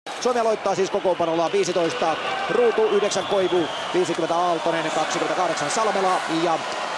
Suomi aloittaa siis kokoonpanolla 15 Ruutu, 9 Koivu, 50 Aaltonen, 28 Salmela ja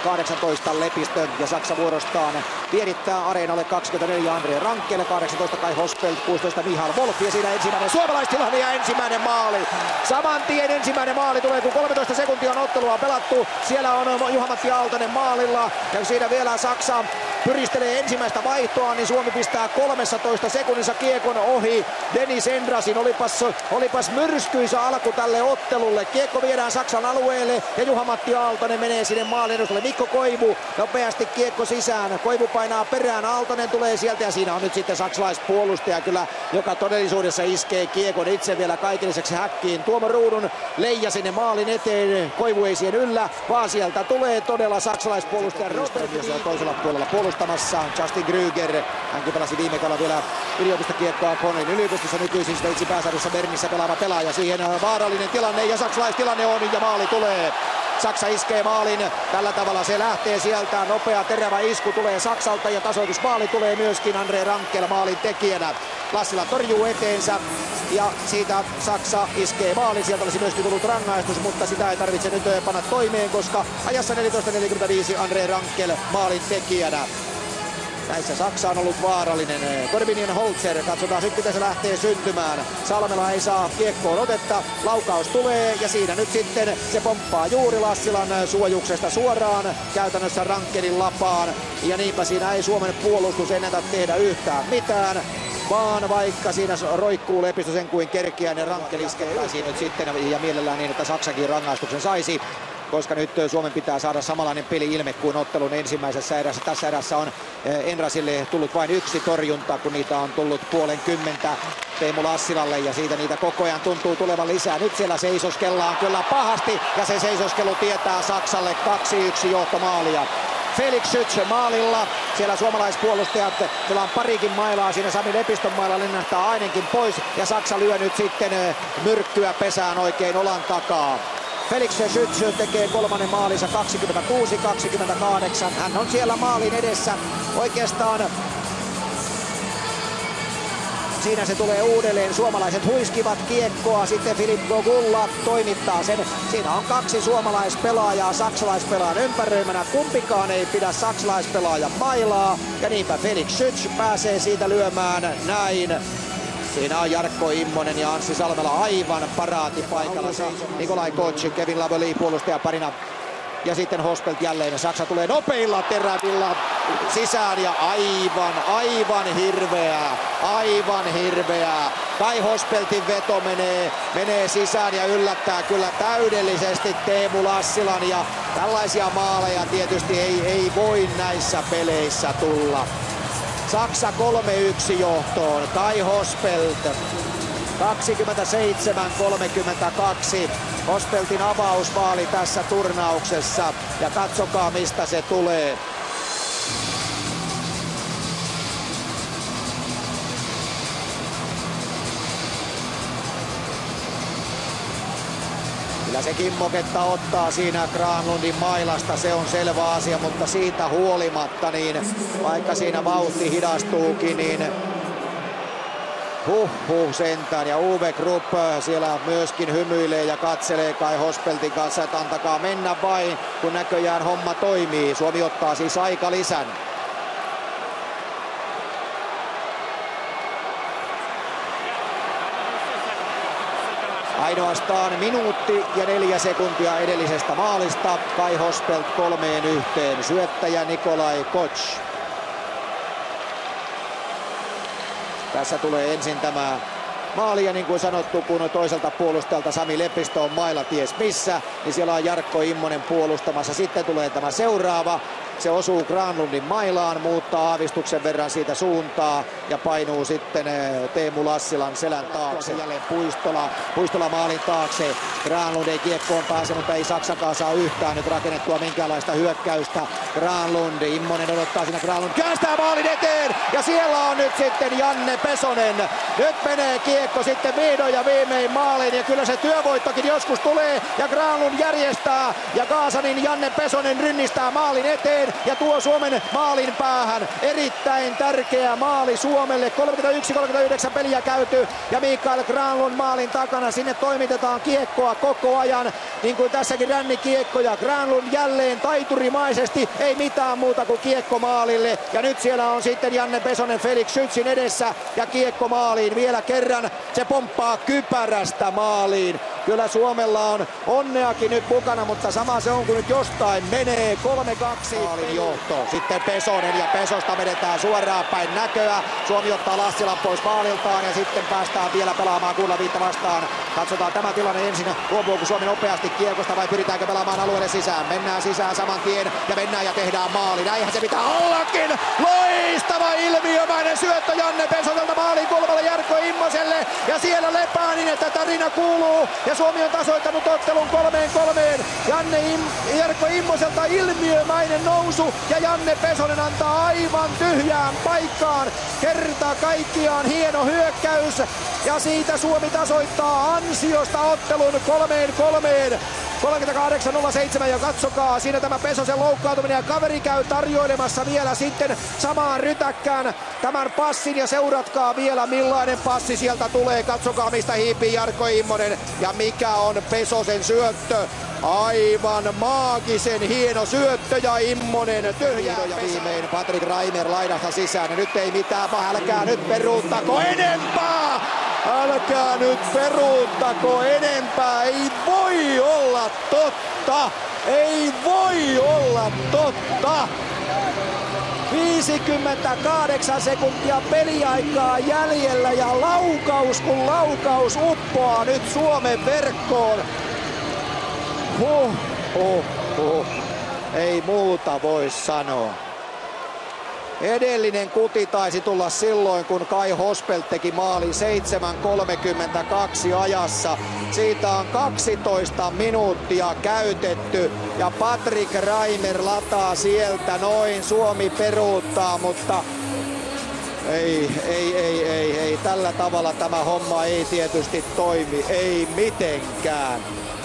18 Lepistö, ja Saksa vuorostaan vierittää areenalle 24 Andre Rankel, 18 Kai Hospelt, 16 Mihail Wolf, ja siinä ensimmäinen suomalaistilanne ja ensimmäinen maali. Saman tien ensimmäinen maali tulee, kun 13 sekuntia on ottelua pelattu. Siellä on Juha-Matti Aaltonen maalilla, ja siinä vielä Saksa pyristelee ensimmäistä vaihtoa, niin Suomi pistää 13 sekunnissa kiekon ohi Dennis Endrasin. Olipas myrskyisä alku tälle ottelulle. Kiekko viedään Saksan alueelle ja Juha-Matti Aaltonen menee sinne maalin edustalle. Mikko Koivu nopeasti kiekko sisään. Koivu painaa perään, Aaltonen tulee sieltä ja siinä on nyt sitten saksalaispuolustaja kyllä, joka todellisuudessa iskee kiekon itse vielä kaiken lisäksi häkkiin. Tuomo Ruudun leija sinne maalin eteen. Koivu ei siihen yllä, vaan sieltä tulee todella saksalaispuolustaja Robert toisella puolella puolustamassa. Justin Krüger, hänkin pelasi viime kaudella vielä yliopistokiekkoa Cornellin yliopistossa, nykyisin Sveitsin pääsarjassa Bernissä pelaava pelaaja. Siihen vaarallinen tilanne ja saksalaistilanne on ja maali tulee. Saksa iskee maalin, tällä tavalla se lähtee sieltä, nopea terävä isku tulee Saksalta ja tasoitusmaali tulee myöskin Andre Rankel maalin tekijänä. Lassila torjuu eteensä ja siitä Saksa iskee maalin, sieltä olisi myöskin tullut rangaistus, mutta sitä ei tarvitse nyt panna toimeen, koska ajassa 14.45 Andre Rankel maalin tekijänä. Näissä Saksa on ollut vaarallinen. Korbinian Holzer, katsotaan sitten miten se lähtee syntymään. Salmela ei saa kiekkoon otetta, laukaus tulee ja siinä nyt sitten se pomppaa juuri Lassilan suojuksesta suoraan käytännössä Rankelin lapaan. Ja niinpä siinä ei Suomen puolustus ennätä tehdä yhtään mitään. Vaan vaikka siinä roikkuu Lepistö sen kuin kerkiä, niin Rankel iskettäisiin nyt sitten ja mielellään niin, että Saksakin rangaistuksen saisi. Koska nyt Suomen pitää saada samanlainen peli-ilme kuin ottelun ensimmäisessä erässä. Tässä erässä on Enrasille tullut vain yksi torjunta, kun niitä on tullut 90 Teemu Lassilalle ja siitä niitä koko ajan tuntuu tulevan lisää. Nyt siellä seisoskellaan kyllä pahasti ja se seisoskelu tietää Saksalle 2-1 johtomaalia. Felix Schütz maalilla, siellä suomalaispuolustajat, siellä on parikin mailaa, siinä Sami Lepistön mailla lennähtää ainakin pois ja Saksa lyö nyt sitten myrkkyä pesään oikein olan takaa. Felix Schütz tekee kolmannen maalinsa 26-28. Hän on siellä maalin edessä oikeastaan. Siinä se tulee uudelleen. Suomalaiset huiskivat kiekkoa. Sitten Filip Gogulla toimittaa sen. Siinä on kaksi suomalaispelaajaa saksalaispelaajan ympäröimänä. Kumpikaan ei pidä saksalaispelaajan mailaa. Ja niinpä Felix Schütz pääsee siitä lyömään näin. Siinä on Jarkko Immonen ja Anssi Salmela aivan paraatipaikalla. Nikolai Koch, Kevin Lavely puolustaja parina. Ja sitten Hospelt jälleen. Saksa tulee nopeilla terävillä sisään ja aivan hirveää. Kai Hospeltin veto menee sisään ja yllättää kyllä täydellisesti Teemu Lassilan. Ja tällaisia maaleja tietysti ei voi näissä peleissä tulla. Saksa 3-1 johtoon. Kai Hospelt 27-32. Hospeltin avausmaali tässä turnauksessa. Ja katsokaa mistä se tulee. Kyllä se kimmoketta ottaa siinä Granlundin mailasta, se on selvä asia, mutta siitä huolimatta, niin vaikka siinä vauhti hidastuukin, niin sentään. Ja Uwe Krupp siellä myöskin hymyilee ja katselee Kai Hospeltin kanssa, että antakaa mennä vain, kun näköjään homma toimii. Suomi ottaa siis aika lisän. Ainoastaan minuutti ja 4 sekuntia edellisestä maalista. Kai Hospelt 3-1. Syöttäjä Nikolai Koch. Tässä tulee ensin tämä maali ja niin kuin sanottu, kun toiselta puolustajalta Sami Lepistö on mailla ties missä, niin siellä on Jarkko Immonen puolustamassa. Sitten tulee tämä seuraava. Se osuu Granlundin mailaan, muuttaa aavistuksen verran siitä suuntaa ja painuu sitten Teemu Lassilan selän taakse. Jälleen Puistola maalin taakse. Granlund ei kiekkoon pääse, mutta ei Saksakaan saa yhtään nyt rakennettua minkäänlaista hyökkäystä. Granlund, Immonen odottaa siinä, Granlund kääntää maalin eteen ja siellä on nyt sitten Janne Pesonen. Nyt menee kiekko sitten vihdoin ja viimein maaliin ja kyllä se työvoittokin joskus tulee ja Granlund järjestää ja Gaasanin Janne Pesonen rynnistää maalin eteen. ja tuo Suomen maalin päähän. Erittäin tärkeä maali Suomelle. 31-39 peliä käyty ja Mikael Granlund maalin takana. Sinne toimitetaan kiekkoa koko ajan, niin kuin tässäkin rännikiekkoja. Granlund jälleen taiturimaisesti, ei mitään muuta kuin kiekko maalille. Ja nyt siellä on sitten Janne Pesonen Felix Schützin edessä ja kiekko maaliin vielä kerran. Se pomppaa kypärästä maaliin. Kyllä Suomella on onneakin nyt mukana, mutta sama se on, kun nyt jostain menee. 3-2 maalin johto. Sitten Pesonen ja Pesosta vedetään suoraan päin näköä. Suomi ottaa Lassilan pois maaliltaan ja sitten päästään vielä pelaamaan Kullaviitta vastaan. Katsotaan tämä tilanne ensin. Luopuuko Suomi nopeasti kiekosta vai pyritäänkö pelaamaan alueelle sisään? Mennään sisään saman tien ja mennään ja tehdään maali. Näinhän se pitää ollakin. Loistava ilmiömäinen syöttö Janne Pesoselta maalin kulmalle Jarkko Immoselle. Ja siellä lepää niin, että tarina kuuluu. Ja Suomi on tasoittanut ottelun 3-3. Jarkko Immoselta ilmiömäinen nousu ja Janne Pesonen antaa aivan tyhjään paikkaan. Kerta kaikkiaan hieno hyökkäys ja siitä Suomi tasoittaa ansiosta ottelun 3-3. 38-07 ja katsokaa, siinä tämä Pesosen loukkaantuminen ja kaveri käy tarjoilemassa vielä sitten samaan rytäkkään tämän passin ja seuratkaa vielä millainen passi sieltä tulee. Katsokaa mistä hiipii Jarkko Immonen ja mikä on Pesosen syöttö. Aivan maagisen hieno syöttö ja Immonen tyhjää ja viimein Patrik Reimer laidasta sisään ja nyt ei mitään, älkää nyt peruuttako enempää! Älkää nyt peruuttako enempää, ei voi olla totta! Ei voi olla totta! 58 sekuntia peliaikaa jäljellä ja laukaus kun laukaus uppoaa nyt Suomen verkkoon. Ei muuta voi sanoa. Edellinen kuti taisi tulla silloin, kun Kai Hospelt teki maali 7.32 ajassa. Siitä on 12 minuuttia käytetty ja Patrik Reimer lataa sieltä noin. Suomi peruuttaa, mutta ei. Tällä tavalla tämä homma ei tietysti toimi. Ei mitenkään.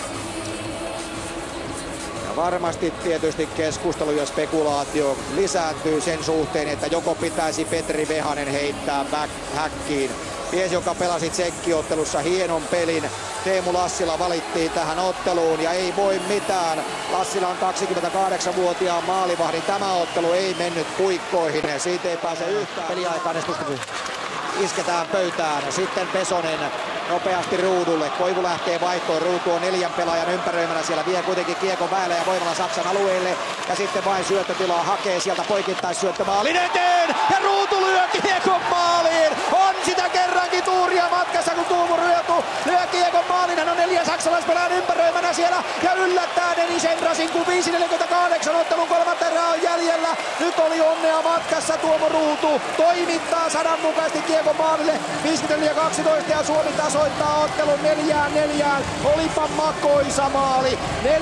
Varmasti tietysti keskustelu ja spekulaatio lisääntyy sen suhteen, että joko pitäisi Petri Vehanen heittää häkkiin. Mies, joka pelasi tsekkiottelussa hienon pelin. Teemu Lassila valittiin tähän otteluun ja ei voi mitään. Lassila on 28-vuotiaan maalivahdin. Tämä ottelu ei mennyt puikkoihin. Siitä ei pääse yhtään peliaikaan. Isketään pöytään. Sitten Pesonen nopeasti ruudulle. Koivu lähtee vaihtoon. Ruutu on 4 pelaajan ympäröimänä. Siellä vie kuitenkin kiekon päälle ja voimalla Saksan alueelle. Ja sitten vain syöttötilaa hakee sieltä poikittais-syöttö maalin eteen. Ja Ruutu lyö kiekon maaliin. On sitä kerrankin tuuria matkassa, kun Tuomo Ruutu lyö kiekon maaliin. Hän on 4 saksalaispelaajan ympäröimänä siellä. Ja yllättää Denis Endrasin, kun 5.48 ottelun 3. erää on jäljellä. Nyt oli onnea matkassa Tuomo Ruutu. Toimittaa sananmukaisesti kiekon maalille. 54-12 ja Suomi tasoittaa ottelun 4-4. Olipa makoisa maali.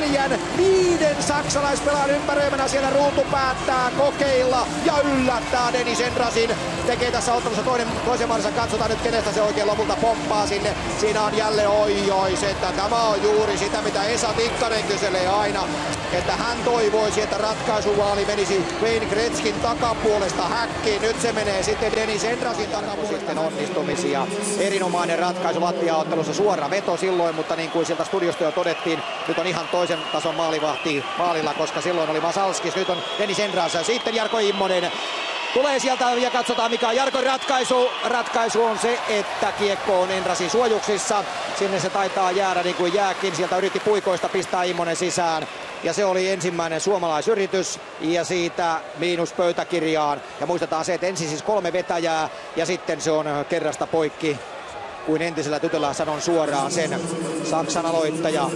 4-5 saksalaispelaajan ympäröimänä siellä Ruutu päättää kokeilla ja yllättää Denis Endrasin. Tekee tässä ottelussa toisen maalinsa. Katsotaan nyt kenestä se oikein lopulta pomppaa sinne. Siinä on jälleen että tämä on juuri sitä mitä Esa Tikkanen kyselee aina. Että hän toivoisi, että ratkaisuvaali menisi Wayne Gretzkin takapuolesta häkkiin. Nyt se menee sitten Denis Endrasin takapuolesta. Sitten onnistumisia. Erinomainen ratkaisu Latvia-ottelussa. Suora veto silloin, mutta niin kuin sieltä studiosta jo todettiin, nyt on ihan toisen tason maalivahti maalilla, koska silloin oli Masalskis, nyt on Denis Endras. Sitten Jarkko Immonen tulee sieltä ja katsotaan mikä on Jarkon ratkaisu. Ratkaisu on se, että kiekko on Endrasin suojuksissa. Sinne se taitaa jäädä niin kuin jääkin. Sieltä yritti puikoista pistää Immonen sisään. Ja se oli ensimmäinen suomalaisyritys ja siitä miinus pöytäkirjaan. Ja muistetaan se, että ensin siis 3 vetäjää ja sitten se on kerrasta poikki. Kuin entisellä tytöllä sanon suoraan sen. Saksan aloittaja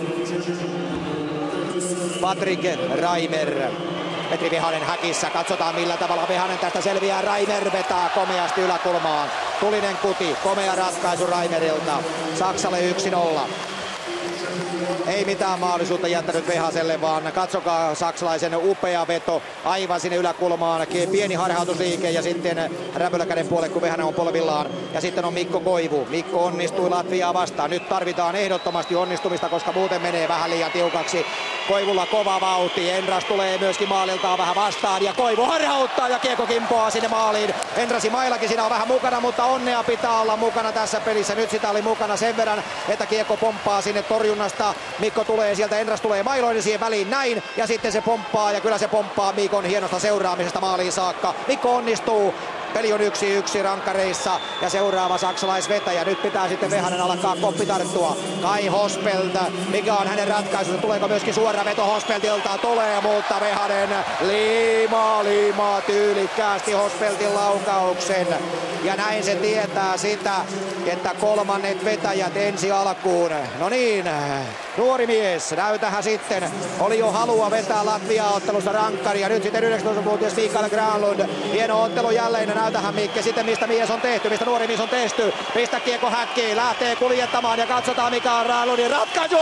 Patrik Reimer. Petri Vehanen häkissä. Katsotaan millä tavalla Vehanen tästä selviää. Reimer vetää komeasti yläkulmaan. Tulinen kuti. Komea ratkaisu Reimerilta. Saksalle 1-0. Ei mitään mahdollisuutta jättänyt Vehaselle, vaan katsokaa saksalaisen upea veto aivan sinne yläkulmaan. Pieni harhautusliike ja sitten räpyläkäden puolelle, kun Vehanen on polvillaan. Ja sitten on Mikko Koivu. Mikko onnistui Latviaa vastaan. Nyt tarvitaan ehdottomasti onnistumista, koska muuten menee vähän liian tiukaksi. Koivulla kova vauhti. Endras tulee myöskin maaliltaan vähän vastaan ja Koivu harhauttaa ja kiekko kimpoaa sinne maaliin. Endrasin mailakin siinä on vähän mukana, mutta onnea pitää olla mukana tässä pelissä. Nyt sitä oli mukana sen verran, että kiekko pomppaa sinne torjunnasta. Mikko tulee sieltä, Endras tulee mailoinen siihen väliin näin ja sitten se pomppaa ja kyllä se pomppaa Mikon hienosta seuraamisesta maaliin saakka. Mikko onnistuu. Peli on 1-1 rankkareissa ja seuraava saksalaisvetäjä. Nyt pitää sitten Vehanen alkaa koppi tarttua. Kai Hospelt, mikä on hänen ratkaisunsa? Tuleeko myöskin suora veto Hospeltilta? Tulee, mutta Vehanen liimaa tyylikkäästi Hospeltin laukauksen. Ja näin se tietää sitä, että kolmannet vetäjät ensi alkuun. No niin, nuori mies, näytähän sitten. Oli jo halua vetää Latvia-ottelusta rankkaria. Nyt sitten 19-vuotias Mikael Granlund. Hieno ottelu jälleen. Näytähän Mikke sitten mistä mies on tehty, mistä nuori mies on tehty. Pistä kiekko häkkiin, lähtee kuljettamaan ja katsotaan mikä on Granlundin ratkaisu.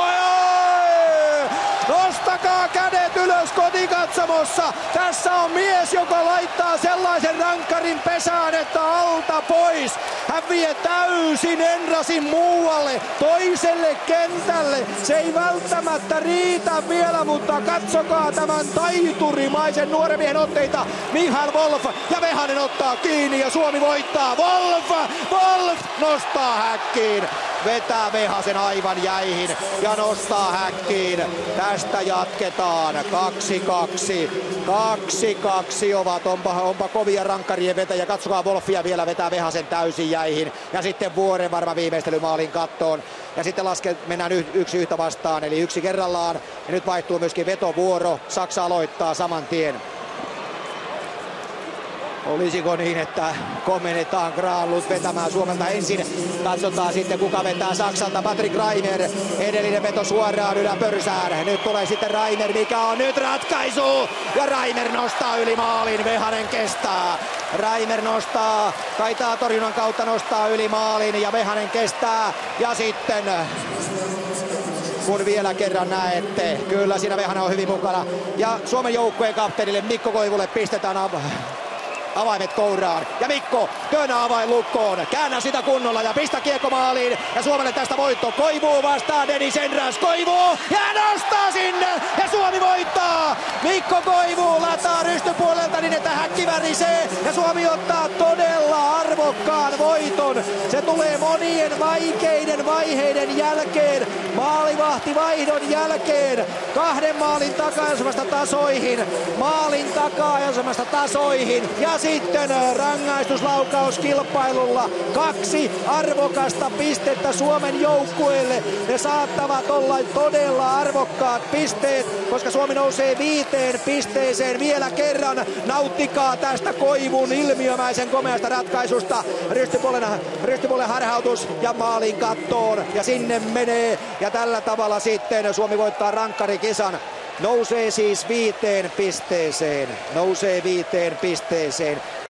Nostakaa kädet ylös kotikatsomossa. Tässä on mies, joka laittaa sellaisen rankkarin pesään, että alta pois. Hän vie täysin Endrasin muualle, toiselle kentälle. Se ei välttämättä riitä vielä, mutta katsokaa tämän taiturimaisen nuoren miehen otteita. Michael Wolf ja Vehanen ottaa kiinni ja Suomi voittaa. Wolf nostaa häkkiin. Vetää Vehasen aivan jäihin ja nostaa häkkiin. Tästä jatketaan. 2-2. 2-2 ovat. Onpa kovia rankkarien vetäjä. Katsokaa, Wolfia vielä vetää Vehasen täysin jäihin. Ja sitten Vuoren varma viimeistely maalin kattoon. Ja sitten mennään yksi yhtä vastaan, eli yksi kerrallaan. Ja nyt vaihtuu myöskin vetovuoro. Saksa aloittaa saman tien. Olisiko niin, että komennetaan Granlund vetämään Suomelta ensin. Katsotaan sitten kuka vetää Saksalta. Patrick Reimer. Edellinen veto suoraan yläpörsään. Nyt tulee sitten Reimer, mikä on nyt ratkaisu. Ja Reimer nostaa yli maalin. Vehanen kestää. Reimer nostaa. Taitaa torjunnan kautta nostaa yli maalin ja Vehanen kestää. Ja sitten kun vielä kerran näette, kyllä siinä Vehanen on hyvin mukana. Ja Suomen joukkueen kapteenille Mikko Koivulle pistetään avaimet kouraan. Ja Mikko, työnnä avain lukkoon. Käännä sitä kunnolla ja pistä kiekko maaliin. Ja Suomelle tästä voitto. Koivu vastaa Dennis Endras. Koivu ja nostaa sinne. Ja Suomi voittaa. Mikko Koivu lataa rystypuolelta niin, että häkki värisee. Ja Suomi ottaa todella arvokkaan voiton. Se tulee monien vaikeiden vaiheiden jälkeen. Maalivahtivaihdon jälkeen. 2 maalin takaisemasta tasoihin. Maalin takaisemasta tasoihin. Ja sitten rangaistuslaukauskilpailulla 2 arvokasta pistettä Suomen joukkueelle. Ne saattavat olla todella arvokkaat pisteet, koska Suomi nousee 5 pisteeseen vielä kerran. Nauttikaa tästä Koivun ilmiömäisen komeasta ratkaisusta. Rystypuolen harhautus ja maalin kattoon ja sinne menee. Ja tällä tavalla sitten Suomi voittaa rankkarikisan. Nousee siis 5 pisteeseen.